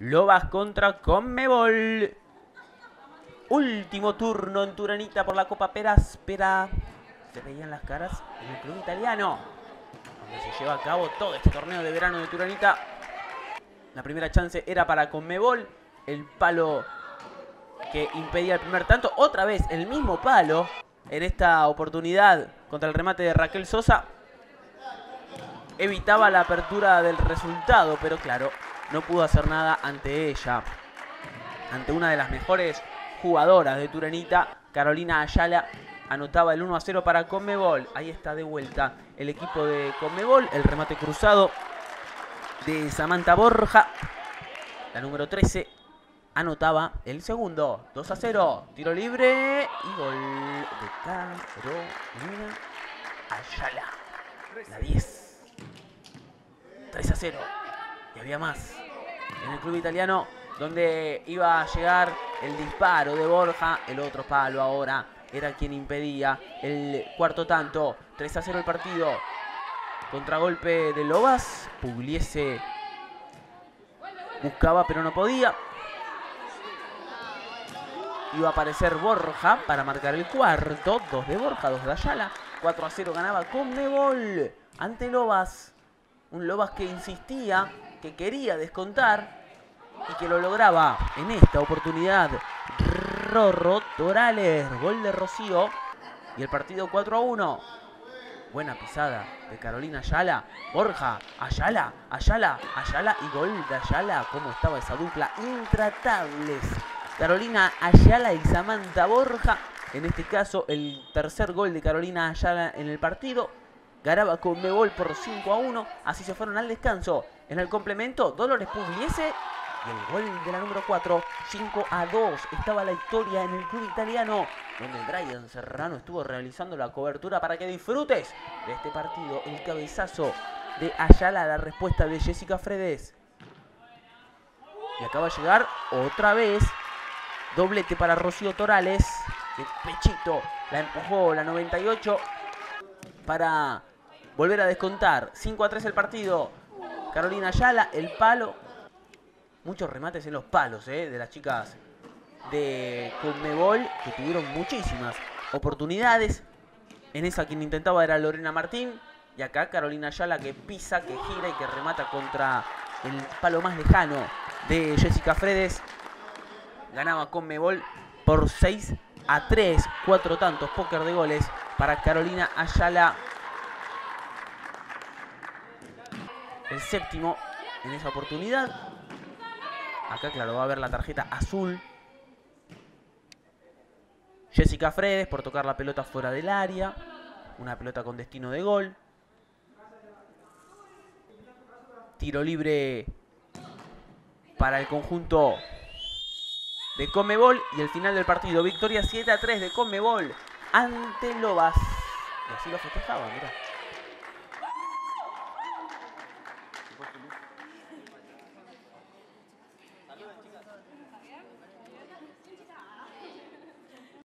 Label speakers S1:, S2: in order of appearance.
S1: Lobas contra Conmebol. Último turno en Turanita por la Copa Peráspera. Se veían las caras en el club italiano, donde se lleva a cabo todo este torneo de verano de Turanita. La primera chance era para Conmebol. El palo que impedía el primer tanto. Otra vez el mismo palo. En esta oportunidad contra el remate de Raquel Sosa. Evitaba la apertura del resultado, pero claro, no pudo hacer nada ante ella. Ante una de las mejores jugadoras de Turanita, Carolina Ayala, anotaba el 1-0 para Conmebol. Ahí está de vuelta el equipo de Conmebol. El remate cruzado de Samantha Borja. La número 13 anotaba el segundo. 2-0. Tiro libre y gol de Carolina Ayala. La 10. 3-0. Y había más en el club italiano, donde iba a llegar el disparo de Borja. El otro palo ahora era quien impedía el cuarto tanto. 3-0 el partido. Contragolpe de Lobas. Pugliese buscaba pero no podía. Iba a aparecer Borja para marcar el cuarto. 2 de Borja, 2 de Ayala. 4-0 ganaba Conmebol ante Lobas. Un Lobas que insistía, que quería descontar y que lo lograba en esta oportunidad. Rorro Torales, gol de Rocío. Y el partido 4-1. Buena pisada de Carolina Ayala. Borja, Ayala, Ayala, Ayala y gol de Ayala. ¿Cómo estaba esa dupla? Intratables. Carolina Ayala y Samantha Borja. En este caso, el tercer gol de Carolina Ayala en el partido. Ganaba Conmebol por 5-1. Así se fueron al descanso. En el complemento, Dolores Pugliese. Y el gol de la número 4, 5-2. Estaba la historia en el club italiano, donde Brian Serrano estuvo realizando la cobertura para que disfrutes de este partido. El cabezazo de Ayala, la respuesta de Jessica Fredes. Y acaba de llegar otra vez. Doblete para Rocío Torales. De pechito la empujó la 98 para volver a descontar. 5-3 el partido. Carolina Ayala, el palo. Muchos remates en los palos de las chicas de Conmebol, que tuvieron muchísimas oportunidades. En esa quien intentaba era Lorena Martín. Y acá Carolina Ayala, que pisa, que gira y que remata contra el palo más lejano de Jessica Fredes. Ganaba Conmebol por 6-3. 4 tantos, póker de goles para Carolina Ayala. El séptimo en esa oportunidad. Acá, claro, va a haber la tarjeta azul. Jessica Fredes por tocar la pelota fuera del área. Una pelota con destino de gol. Tiro libre para el conjunto de Conmebol. Y el final del partido. Victoria 7-3 de Conmebol ante Lobas. Y así lo festejaban, mirá.